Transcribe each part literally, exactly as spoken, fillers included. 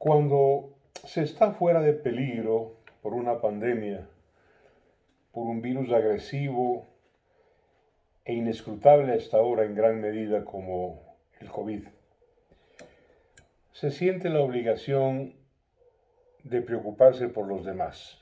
Cuando se está fuera de peligro por una pandemia, por un virus agresivo e inescrutable hasta ahora en gran medida como el COVID, se siente la obligación de preocuparse por los demás.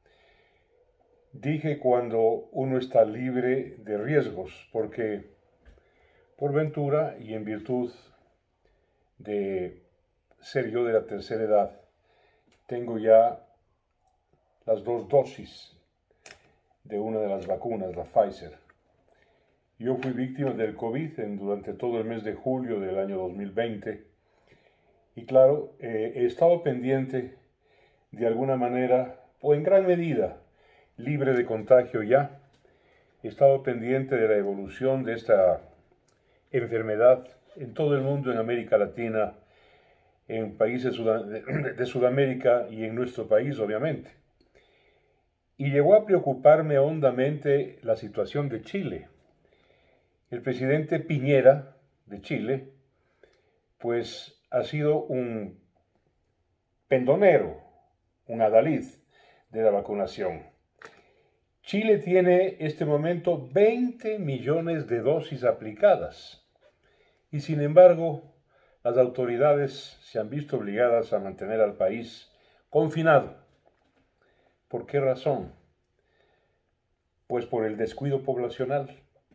Dije cuando uno está libre de riesgos, porque por ventura y en virtud de ser yo de la tercera edad, tengo ya las dos dosis de una de las vacunas, la Pfizer. Yo fui víctima del COVID en, durante todo el mes de julio del año dos mil veinte y claro, eh, he estado pendiente de alguna manera, o en gran medida, libre de contagio ya. He estado pendiente de la evolución de esta enfermedad en todo el mundo, en América Latina, en países de Sudamérica y en nuestro país, obviamente. Y llegó a preocuparme hondamente la situación de Chile. El presidente Piñera de Chile, pues ha sido un pendonero, un adalid de la vacunación. Chile tiene este momento veinte millones de dosis aplicadas y sin embargo las autoridades se han visto obligadas a mantener al país confinado. ¿Por qué razón? Pues por el descuido poblacional.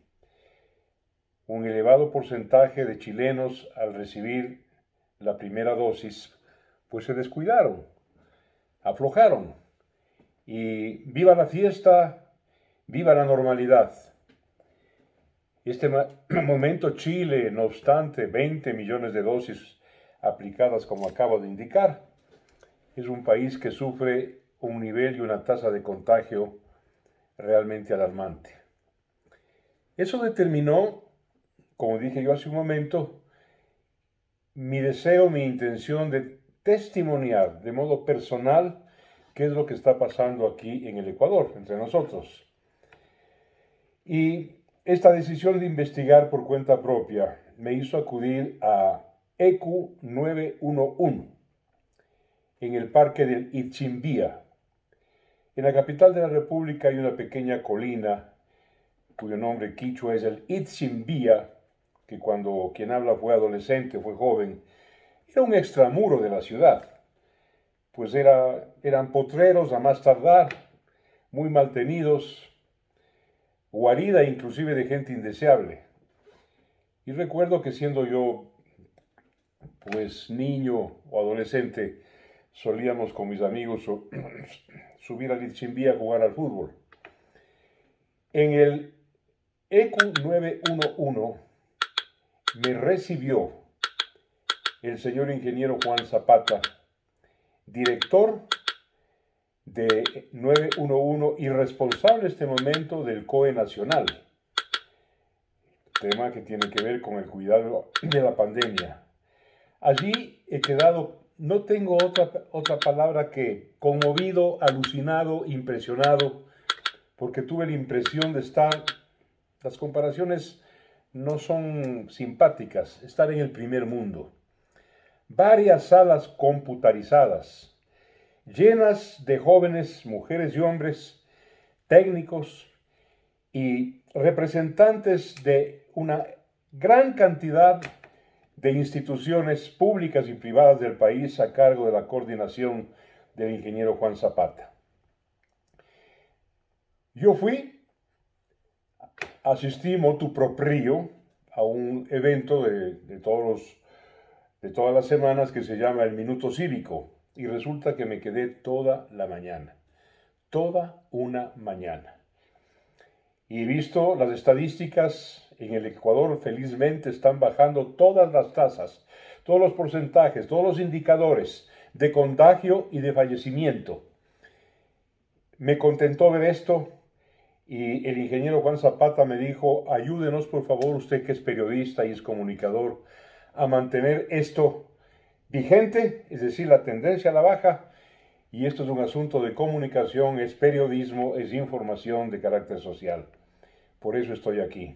Un elevado porcentaje de chilenos al recibir la primera dosis, pues se descuidaron, aflojaron. Y viva la fiesta, viva la normalidad. Este momento Chile, no obstante, veinte millones de dosis aplicadas como acabo de indicar, es un país que sufre un nivel y una tasa de contagio realmente alarmante. Eso determinó, como dije yo hace un momento, mi deseo, mi intención de testimoniar de modo personal qué es lo que está pasando aquí en el Ecuador, entre nosotros. Y esta decisión de investigar por cuenta propia me hizo acudir a E Q nueve uno uno, en el parque del Itzimbía. En la capital de la República hay una pequeña colina cuyo nombre quichua es el Itzimbía, que cuando quien habla fue adolescente, fue joven, era un extramuro de la ciudad, pues era, eran potreros a más tardar, muy mal tenidos, guarida inclusive de gente indeseable. Y recuerdo que siendo yo, pues niño o adolescente, solíamos con mis amigos subir al Itzimbía a jugar al fútbol. En el E Q nueve uno uno me recibió el señor ingeniero Juan Zapata, director de nueve uno uno y responsable en este momento del C O E Nacional, tema que tiene que ver con el cuidado de la pandemia. Allí he quedado, no tengo otra, otra palabra que conmovido, alucinado, impresionado, porque tuve la impresión de estar, las comparaciones no son simpáticas, estar en el primer mundo. Varias salas computarizadas, llenas de jóvenes, mujeres y hombres, técnicos y representantes de una gran cantidad de instituciones públicas y privadas del país a cargo de la coordinación del ingeniero Juan Zapata. Yo fui, asistí motu proprio a un evento de, de, todos los, de todas las semanas que se llama el Minuto Cívico y resulta que me quedé toda la mañana, toda una mañana. Y visto las estadísticas, en el Ecuador felizmente están bajando todas las tasas, todos los porcentajes, todos los indicadores de contagio y de fallecimiento. Me contentó ver esto y el ingeniero Juan Zapata me dijo, ayúdenos por favor, usted que es periodista y es comunicador, a mantener esto vigente, es decir, la tendencia a la baja, y esto es un asunto de comunicación, es periodismo, es información de carácter social. Por eso estoy aquí,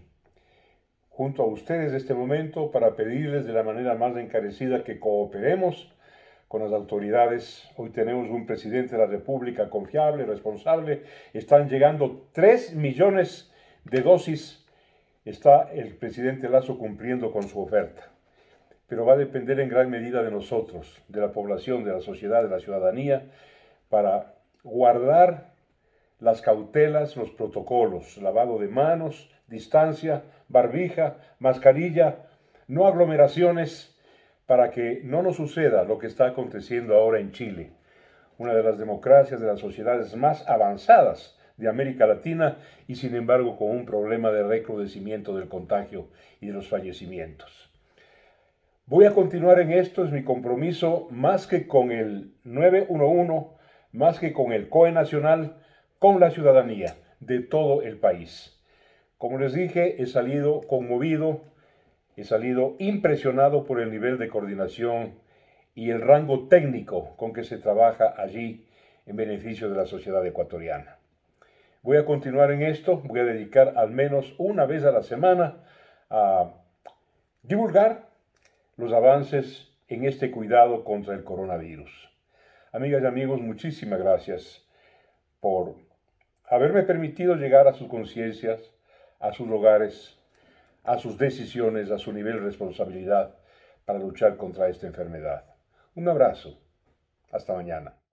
junto a ustedes en este momento, para pedirles de la manera más encarecida que cooperemos con las autoridades. Hoy tenemos un presidente de la República confiable, responsable. Están llegando tres millones de dosis. Está el presidente Lasso cumpliendo con su oferta. Pero va a depender en gran medida de nosotros, de la población, de la sociedad, de la ciudadanía, para guardar las cautelas, los protocolos, lavado de manos, distancia, barbija, mascarilla, no aglomeraciones, para que no nos suceda lo que está aconteciendo ahora en Chile, una de las democracias, de las sociedades más avanzadas de América Latina y sin embargo con un problema de recrudecimiento del contagio y de los fallecimientos. Voy a continuar en esto, es mi compromiso, más que con el nueve uno uno, más que con el C O E nacional, con la ciudadanía de todo el país. Como les dije, he salido conmovido, he salido impresionado por el nivel de coordinación y el rango técnico con que se trabaja allí en beneficio de la sociedad ecuatoriana. Voy a continuar en esto, voy a dedicar al menos una vez a la semana a divulgar los avances en este cuidado contra el coronavirus. Amigas y amigos, muchísimas gracias por haberme permitido llegar a sus conciencias, a sus hogares, a sus decisiones, a su nivel de responsabilidad para luchar contra esta enfermedad. Un abrazo. Hasta mañana.